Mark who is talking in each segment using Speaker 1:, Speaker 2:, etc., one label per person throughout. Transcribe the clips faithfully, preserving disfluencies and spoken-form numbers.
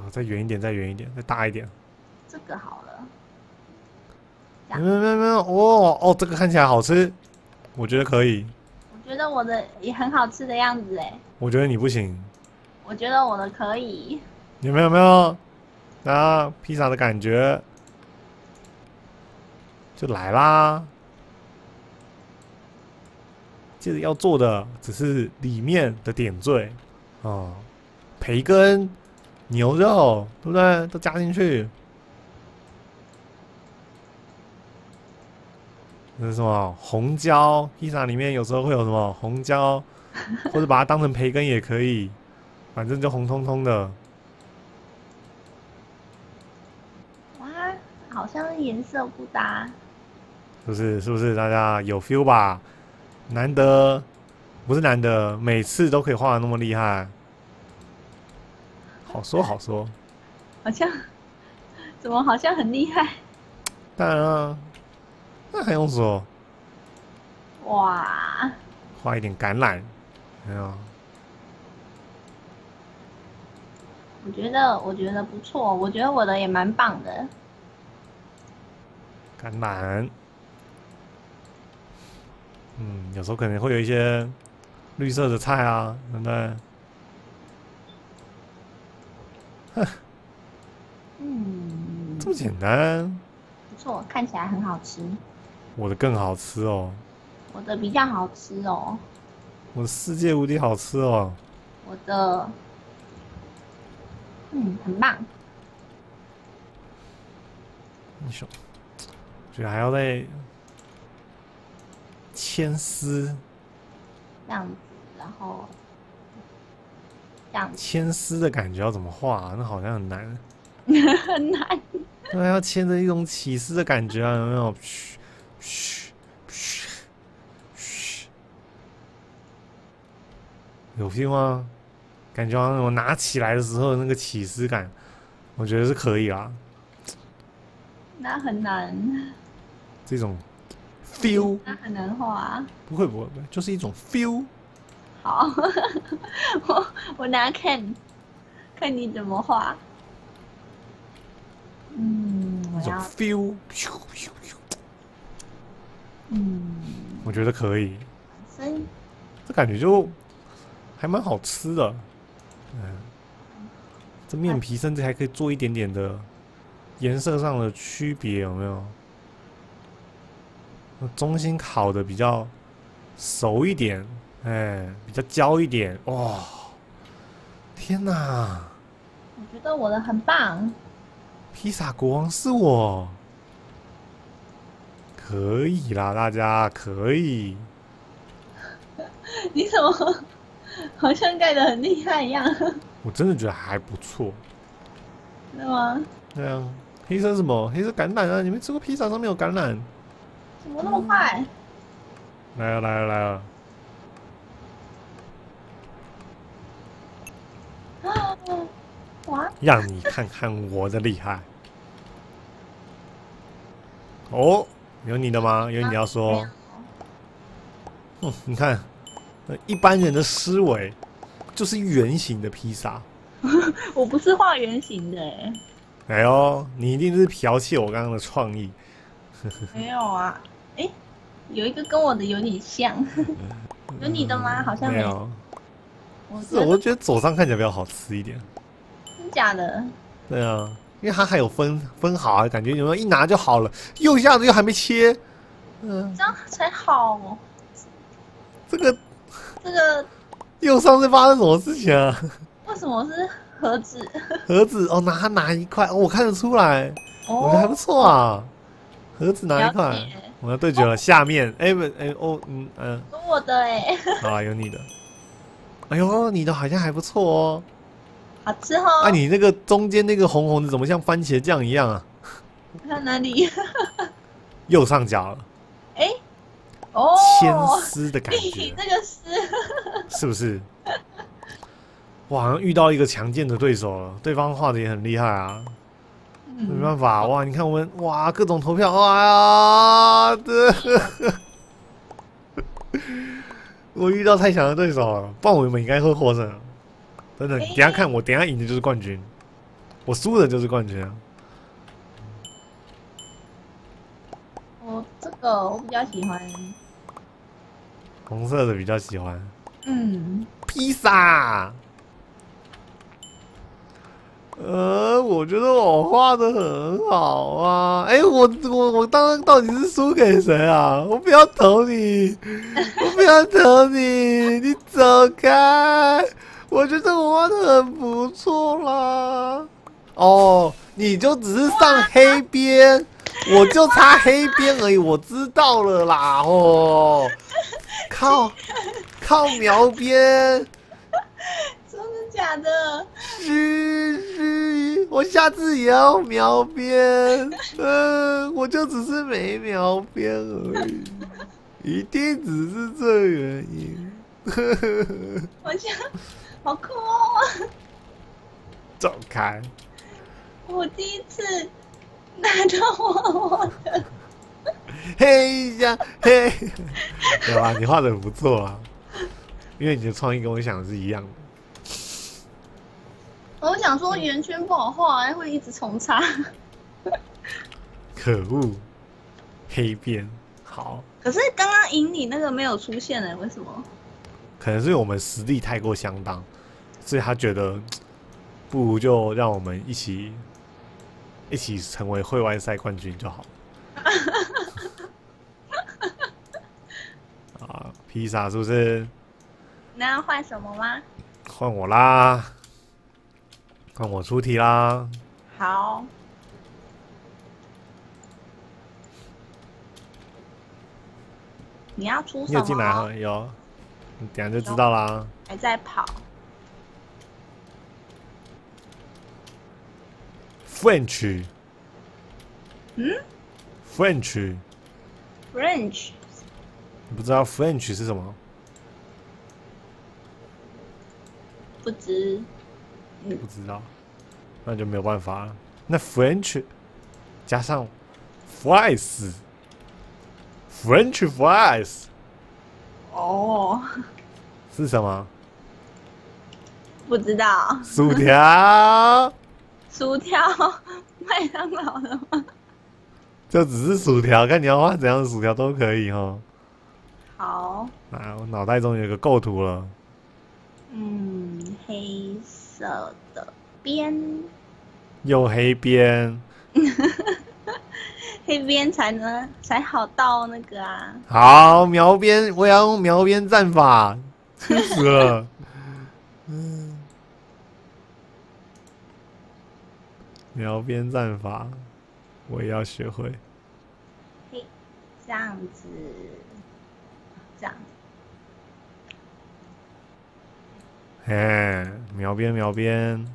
Speaker 1: 再远一点，再远一点，再大一点。
Speaker 2: 这个好了。
Speaker 1: 没有没有没有，哦哦，这个看起来好吃，我觉得可以。
Speaker 2: 我觉得我的也很好吃的样子哎。
Speaker 1: 我觉得你不行。
Speaker 2: 我觉得我的可以。
Speaker 1: 有没有没有？啊，披萨的感觉就来啦。接着要做的只是里面的点缀哦，培根、牛肉，对不对？都加进去。那是什么红椒？披萨里面有时候会有什么红椒，或者把它当成培根也可以，反正就红彤彤的。
Speaker 2: 哇，好像颜色不搭。
Speaker 1: 是不是？是不是？大家有 feel 吧？难得，不是难得，每次都可以画的那么厉害。好说好说。
Speaker 2: 好像，怎么好像很厉害？
Speaker 1: 当然啊。那还用说？
Speaker 2: 哇！
Speaker 1: 画一点橄榄，没有？
Speaker 2: 我觉得，我觉得不错，我觉得我的也蛮棒的。
Speaker 1: 橄榄，嗯，有时候可能会有一些绿色的菜啊，对不对？哼，
Speaker 2: 嗯，
Speaker 1: 这么简单？
Speaker 2: 不错，看起来很好吃。
Speaker 1: 我的更好吃哦。
Speaker 2: 我的比较好吃哦。
Speaker 1: 我的世界无敌好吃哦。
Speaker 2: 我的，嗯，很棒。
Speaker 1: 你说，觉得还要再牵丝。
Speaker 2: 这样子，然后这样子。
Speaker 1: 牵丝的感觉要怎么画、啊？那好像很难。
Speaker 2: 很难。
Speaker 1: 对，要牵着一种起司的感觉啊，有没有？嘘，嘘，嘘，嘘，有 feel 吗？感觉好像我拿起来的时候那个起司感，我觉得是可以啦。
Speaker 2: 那很难。
Speaker 1: 这种 feel，
Speaker 2: 那很难画。
Speaker 1: 不会不会不会，就是一种 feel。
Speaker 2: 好，我我拿看，看你怎么画。嗯，我
Speaker 1: 一种
Speaker 2: 要
Speaker 1: feel，
Speaker 2: 嗯，
Speaker 1: 我觉得可以。
Speaker 2: 生
Speaker 1: 这感觉就还蛮好吃的。嗯，这面皮甚至还可以做一点点的颜色上的区别，有没有？中心烤的比较熟一点，哎，比较焦一点。哇、哦，天哪！
Speaker 2: 我觉得我的很棒。
Speaker 1: 披萨国王是我，可以啦，大家可以。
Speaker 2: 你怎么好像盖得很厉害一样？
Speaker 1: 我真的觉得还不错。
Speaker 2: 是吗？
Speaker 1: 对啊，黑色什么？黑色橄榄啊！你没吃过披萨上面有橄榄？
Speaker 2: 怎么那么快？
Speaker 1: 来了来了来了！
Speaker 2: 啊！哇！
Speaker 1: 让你看看我的厉害。哦，有你的吗？有你要说？嗯，你看，一般人的思维就是圆形的披萨。
Speaker 2: 我不是画圆形的哎。
Speaker 1: 哎呦，你一定是剽窃我刚刚的创意。
Speaker 2: 没有啊，哎，有一个跟我的有点像。有你的吗？好像
Speaker 1: 没有。
Speaker 2: 我
Speaker 1: 是，我觉得左上看起来比较好吃一点。
Speaker 2: 真假的？
Speaker 1: 对啊，因为它还有分分好啊，感觉有没有一拿就好了，右下子又还没切。嗯，
Speaker 2: 这样才好哦。
Speaker 1: 这个
Speaker 2: 这个
Speaker 1: 右上是发生什么事情啊？
Speaker 2: 为什么是盒子？
Speaker 1: 盒子哦，拿拿一块，哦，我看得出来，
Speaker 2: 哦、
Speaker 1: 我觉得还不错啊。盒子拿一块，
Speaker 2: 了解
Speaker 1: 我要对决了。下面，哎不，哎哦，嗯嗯，
Speaker 2: 有我的哎。
Speaker 1: 好啊，有你的。哎呦，你的好像还不错哦。
Speaker 2: 好吃哦。
Speaker 1: 啊，你那个中间那个红红的，怎么像番茄酱一样啊？
Speaker 2: 看哪里？
Speaker 1: 右上角了。
Speaker 2: 哎，哦，
Speaker 1: 牵丝的感觉，
Speaker 2: 你这个是
Speaker 1: 是不是？我好像遇到一个强健的对手了，对方画的也很厉害啊。
Speaker 2: 嗯、
Speaker 1: 没办法，哇！你看我们哇，各种投票，哇呀！这我遇到太强的对手了，不然我们应该会获胜。真的，你等一下看我，等一下赢的就是冠军。 我输的就是冠军啊。
Speaker 2: 我这个我比较喜欢，
Speaker 1: 红色的比较喜欢。
Speaker 2: 嗯，
Speaker 1: 披萨。呃，我觉得我画的很好啊。哎、欸，我我我刚刚到底是输给谁啊？我不要投你，我不要投你，你走开。我觉得我画的很不错啦。哦，你就只是上黑边，我就差黑边而已。我知道了啦。哦，靠靠描边。
Speaker 2: 真的假的？
Speaker 1: 是是，我下次也要描边。嗯、呃，我就只是没描边而已，一定只是这原因。
Speaker 2: 好像好酷哦！
Speaker 1: 走开！
Speaker 2: 我第一次拿到我我的。
Speaker 1: 嘿呀嘿，有啊，你画的很不错啊，因为你的创意跟我想的是一样的。
Speaker 2: 我想说圆圈不好画，会一直重擦。
Speaker 1: 可恶，黑边好。
Speaker 2: 可是刚刚赢你那个没有出现呢，为什么？
Speaker 1: 可能是我们实力太过相当，所以他觉得不如就让我们一起一起成为会外赛冠军就好。啊，披萨是不是？
Speaker 2: 那要换什么吗？
Speaker 1: 换我啦！换我出题啦！
Speaker 2: 好，你要出什么？
Speaker 1: 你有进来哈？有，你等下就知道啦。
Speaker 2: 还在跑。
Speaker 1: French。
Speaker 2: 嗯
Speaker 1: ？French。
Speaker 2: French。
Speaker 1: 你不知道 French 是什么？
Speaker 2: 不知。
Speaker 1: 不知道，那就没有办法了。那 French 加上 fries，French fries，
Speaker 2: 哦，
Speaker 1: 是什么？
Speaker 2: 不知道。
Speaker 1: 薯条。
Speaker 2: 薯条，麦当劳的吗？
Speaker 1: 就只是薯条，看你要画怎样的薯条都可以哈。
Speaker 2: 好。
Speaker 1: 啊，我脑袋中有个构图了。
Speaker 2: 嗯，黑色的边，
Speaker 1: 又黑边，
Speaker 2: 黑边才能才好到那个啊。
Speaker 1: 好，描边，我要用描边战法，气死了。嗯，描边战法，我也要学会。
Speaker 2: 嘿，这样子，这样子。
Speaker 1: 哎，描边描边，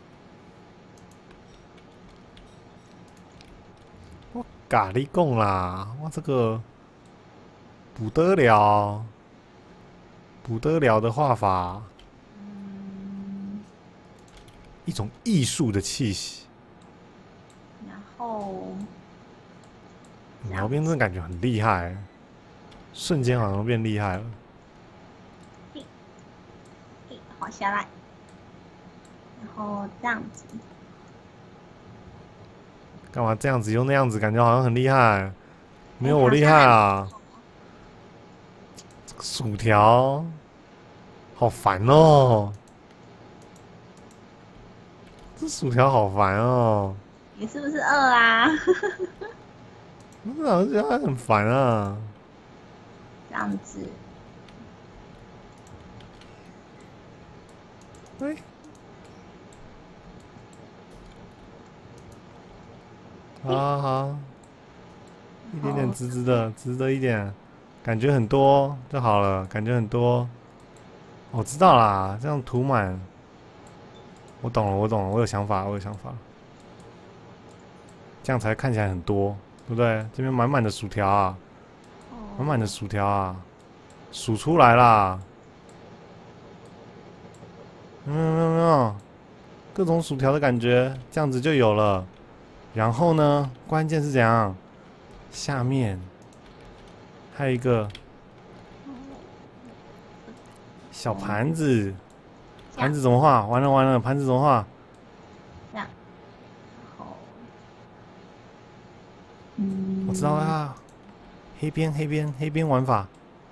Speaker 1: 我咖喱贡啦，哇，这个不得了，不得了的画法，
Speaker 2: 嗯，
Speaker 1: 一种艺术的气息。
Speaker 2: 然后
Speaker 1: 描边真的感觉很厉害，瞬间好像变厉害了。
Speaker 2: 滑下来，然后这样子。
Speaker 1: 干嘛这样子用那样子，感觉好像很厉害，没有我厉害啊！这个薯条好烦哦，这薯条好烦哦。
Speaker 2: 你是不是饿啊？
Speaker 1: 我好像觉得它很烦啊。
Speaker 2: 这样子。
Speaker 1: 哎，好好，一点点直直的，直的一点，感觉很多就好了，感觉很多。我知道啦，这样涂满，我懂了，我懂了，我有想法，我有想法，这样才看起来很多，对不对？这边满满的薯条啊，满满的薯条啊，数出来啦。没有没有没有，各种薯条的感觉，这样子就有了。然后呢，关键是怎样？下面还有一个小盘子，盘子怎么画？完了完了，盘子怎么画？
Speaker 2: 这样。 嗯，
Speaker 1: 我知道啊，黑边黑边黑边玩法。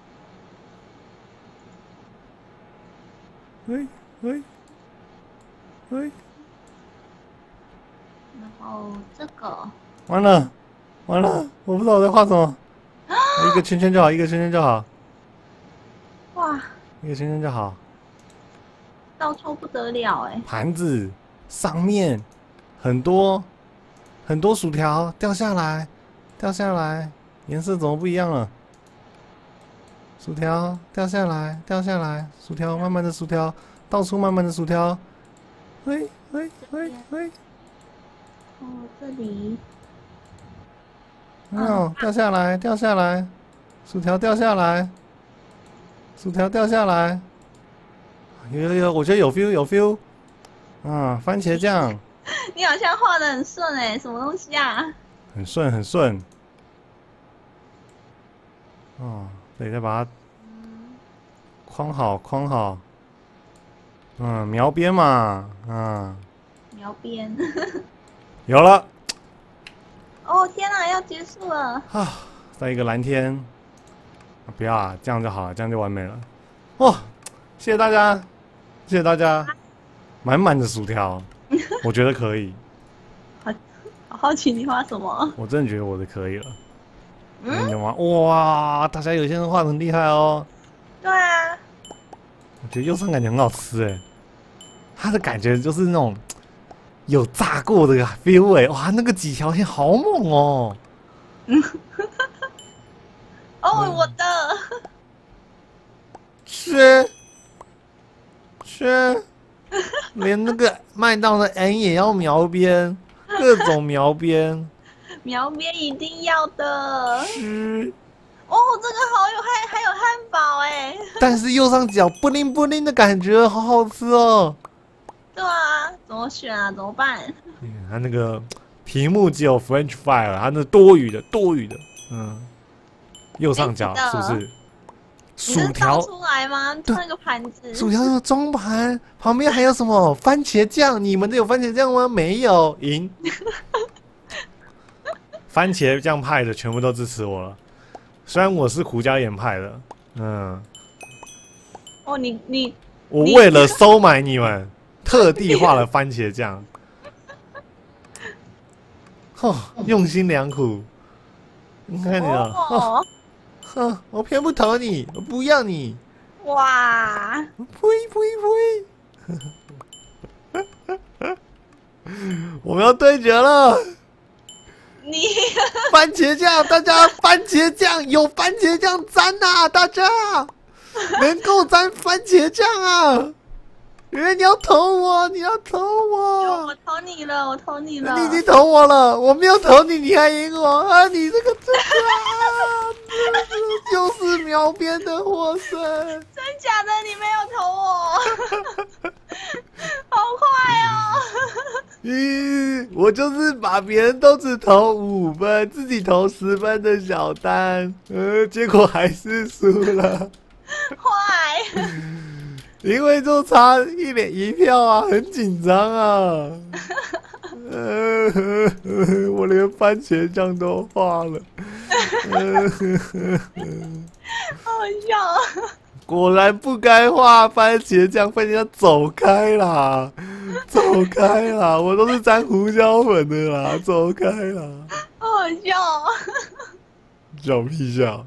Speaker 1: 喂喂喂，
Speaker 2: 然后这个，
Speaker 1: 完了完了，我不知道我在画什么。一个圈圈就好，一个圈圈就好，
Speaker 2: 哇，
Speaker 1: 一个圈圈就好。
Speaker 2: 到处不得了哎！
Speaker 1: 盘子上面很多很多薯条掉下来，掉下来，颜色怎么不一样了？薯条掉下来，掉下来，薯条慢慢的薯条，到处慢慢的薯条。喂喂喂喂，
Speaker 2: 哦，这里，
Speaker 1: 没有掉下来，掉下来，薯条掉下来，薯条掉下来。有有有，我觉得有 feel 有 feel。啊，番茄酱。
Speaker 2: 你好像画的很顺哎，什么东西啊？
Speaker 1: 很顺很顺。哦，对，再把它框好框好。嗯，描边嘛，嗯。
Speaker 2: 描边。
Speaker 1: 有了。
Speaker 2: 哦天哪，要结束了。
Speaker 1: 啊，再一个蓝天。啊、不要啊，这样就好了，这样就完美了。哦，谢谢大家，谢谢大家，满满的薯条，我觉得可以。
Speaker 2: 好，好好奇你画什么？
Speaker 1: 我真的觉得我的可以了。
Speaker 2: 嗯，
Speaker 1: 有吗？哇，大家有些人画的很厉害哦。
Speaker 2: 对啊。
Speaker 1: 我觉得右上感觉很好吃哎，它的感觉就是那种有炸过的 feel 哎，哇，那个几条线好猛哦。
Speaker 2: 嗯。哦，我的。
Speaker 1: 吃吃，连那个麦当的 N 也要描边，各种描边。
Speaker 2: 描边一定要的。
Speaker 1: 吃。
Speaker 2: 哦，这个好有还还有汉堡哎。
Speaker 1: 但是右上角布灵布灵的感觉，好好吃哦。
Speaker 2: 对啊，怎么选啊？怎么办？
Speaker 1: 嗯，它那个题目只有 French fry， 它那多余的多余的，嗯。右上角是不是？薯条
Speaker 2: 出来吗？那个盘子。
Speaker 1: 薯条的中盘旁边还有什么？番茄酱？你们的有番茄酱吗？没有，赢。番茄酱派的全部都支持我了，虽然我是胡椒盐派的，嗯。
Speaker 2: 哦，你你。
Speaker 1: 我为了收买你们，特地画了番茄酱。哦，用心良苦。你看你了。哦哼，我偏不投你，我不要你。
Speaker 2: 哇！
Speaker 1: 呸呸呸！我们要对决了。
Speaker 2: 你
Speaker 1: 番茄酱，大家番茄酱有番茄酱沾啊！大家能够沾番茄酱啊！因为你要投我，你要投我。
Speaker 2: 我投你了，我投你了。
Speaker 1: 你已经投我了，我没有投你，你还赢我啊！你这个真的啊，就是描边的获胜。
Speaker 2: 真假的？你没有投我，好坏哦！
Speaker 1: 咦，我就是把别人都只投五分，自己投十分的小单，呃，结果还是输了。
Speaker 2: 坏。
Speaker 1: 因为就差一脸一票啊，很紧张啊。呃，我连番茄酱都画了。
Speaker 2: 好笑。
Speaker 1: 果然不该画番茄酱，番茄酱走开啦，走开啦！我都是沾胡椒粉的啦，走开啦！
Speaker 2: 好好笑。
Speaker 1: 笑屁笑！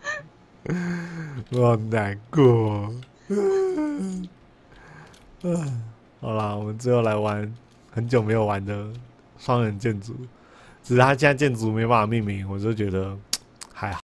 Speaker 1: 我好难过。嗯，好啦，我们最后来玩很久没有玩的双人建筑，只是他现在建筑没办法命名，我就觉得还好。